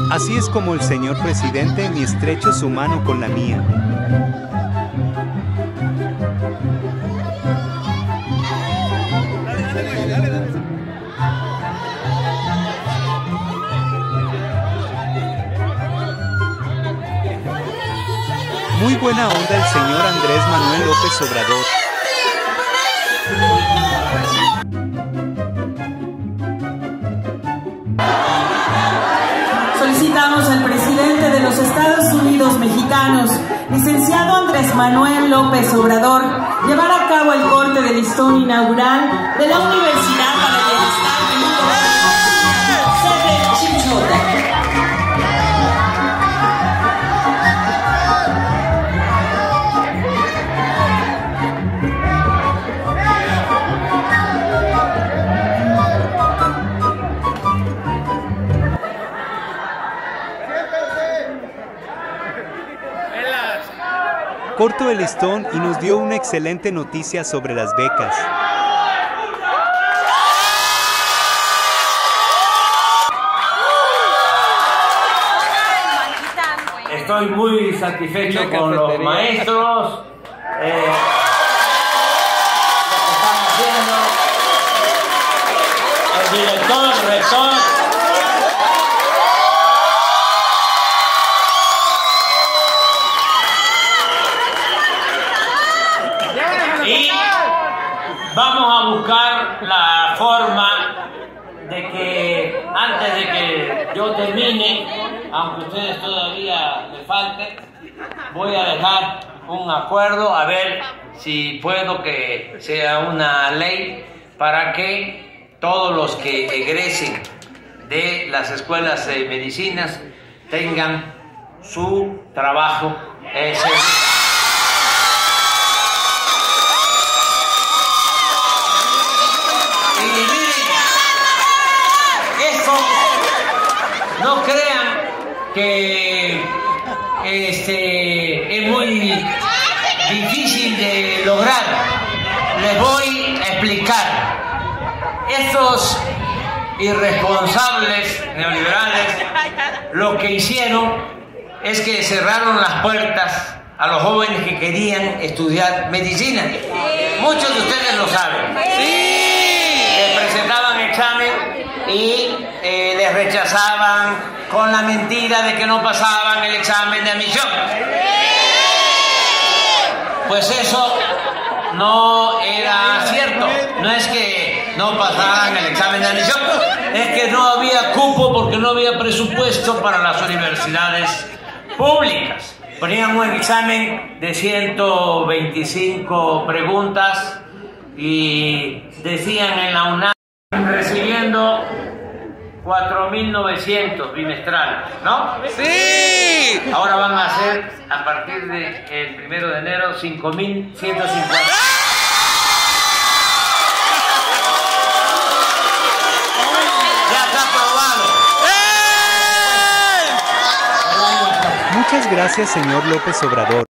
Así es como el señor presidente ni estrechó su mano con la mía. Muy buena onda el señor Andrés Manuel López Obrador. Solicitamos al presidente de los Estados Unidos mexicanos, licenciado Andrés Manuel López Obrador, llevar a cabo el corte de listón inaugural de la Universidad para el Bienestar del Mundo, sede Chilchota. Cortó el listón y nos dio una excelente noticia sobre las becas. Estoy muy satisfecho con los maestros, lo que están haciendo, el director, el rector. Y vamos a buscar la forma de que antes de que yo termine, aunque ustedes todavía me falten, voy a dejar un acuerdo a ver si puedo que sea una ley para que todos los que egresen de las escuelas de medicinas tengan su trabajo seguro. No crean que es muy difícil de lograr. Les voy a explicar. Estos irresponsables neoliberales lo que hicieron es que cerraron las puertas a los jóvenes que querían estudiar medicina. Muchos de ustedes lo saben. Les presentaban examen y les rechazaban con la mentira de que no pasaban el examen de admisión. Pues eso no era cierto. No es que no pasaran el examen de admisión, es que no había cupo porque no había presupuesto para las universidades públicas. Ponían un examen de 125 preguntas y decían en la UNAM recibiendo 4.900 bimestrales, ¿no? ¡Sí! Ahora van a ser, a partir del 1 de enero, 5.150. ¡Ya está aprobado! Muchas gracias, señor López Obrador.